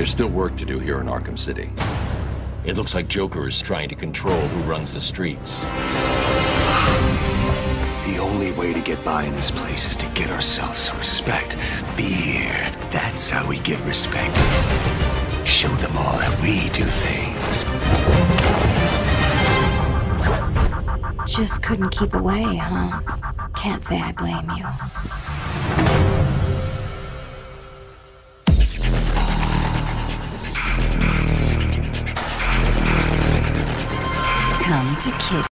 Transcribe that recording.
There's still work to do here in Arkham City. It looks like Joker is trying to control who runs the streets. The only way to get by in this place is to get ourselves some respect. Fear. That's how we get respect. Show them all how we do things. Just couldn't keep away, huh? Can't say I blame you. Come to Kid.